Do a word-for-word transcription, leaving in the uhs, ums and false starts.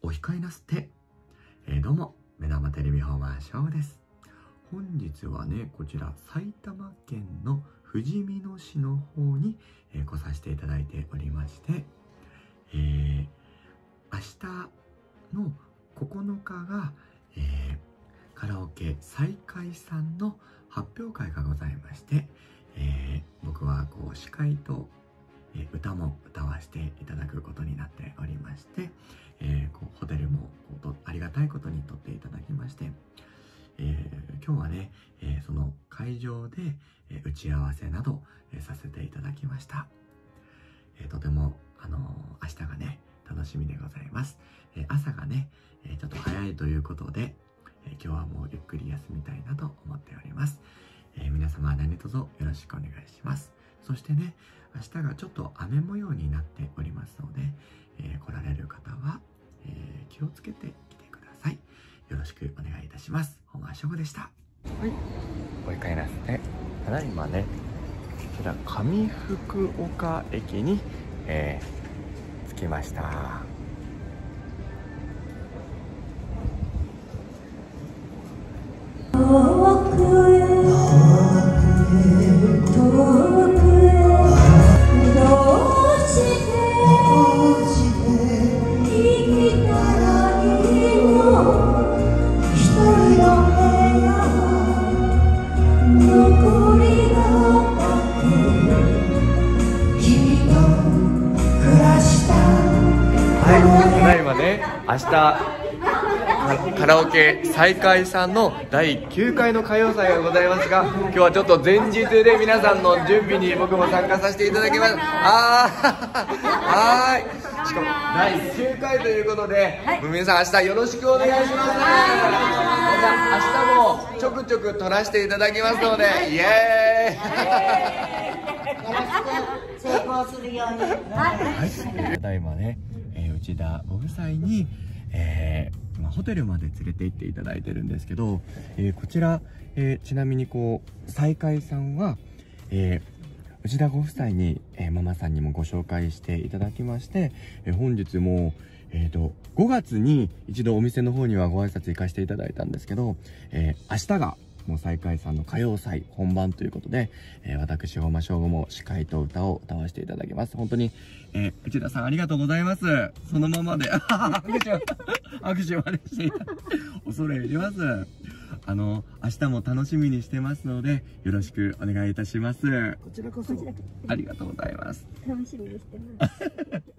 お控えなすって。えー、どうも目玉テレビフォーマーショーです。本日はね、こちら埼玉県のふじみ野市の方に、えー、来させていただいておりまして、えー、明日のここのかが、えー、カラオケ再開さんの発表会がございまして、えー、僕はこう司会と、えー、歌も歌わせていただくことになっておりまして、えー、こうホテルもこうとありがたいことに取っていただきまして、えー、今日はね、えー、その会場で、えー、打ち合わせなど、えー、させていただきました。えー、とても、あのー、明日がね楽しみでございます。えー、朝がね、えー、ちょっと早いということで、えー、今日はもうゆっくり休みたいなと思っております。えー、皆様何卒よろしくお願いします。そしてね、明日がちょっと雨模様になっておりますので、えー、来られる方は、えー、気をつけて来てください。よろしくお願いいたします。本間翔吾でした。はい、お控えなさって。ただいまね、こちら上福岡駅に、えー、着きました。遠くへ遠くへどうして生きたらいいの、一人の部屋残りがあって君と暮らした。はい、ただいまね、明日カラオケ再開さんのだいきゅうかいの歌謡祭がございますが、今日はちょっと前日で皆さんの準備に僕も参加させていただきます。あーはーい、しかもだいきゅうかいということで、はい、皆さん明日よろしくお願いします。明日もちょくちょく撮らせていただきますので、イエーイよろしく成功するように。はい、ただいまね、えー、内田ご夫妻にえー、ホテルまで連れて行っていただいてるんですけど、えー、こちら、えー、ちなみにこう再開さんは、えー、内田ご夫妻に、えー、ママさんにもご紹介していただきまして、えー、本日も、えーと、ごがつに一度お店の方にはご挨拶行かせていただいたんですけど、えー、明日がもう再開さんの歌謡祭本番ということで、えー、私本間翔吾も司会と歌を歌わせていただきます。本当に、えー、内田さんありがとうございます。そのままで握手を握手をあれしていた恐れ入ります。あの明日も楽しみにしてますのでよろしくお願いいたします。こちらこそありがとうございます。楽しみにしてます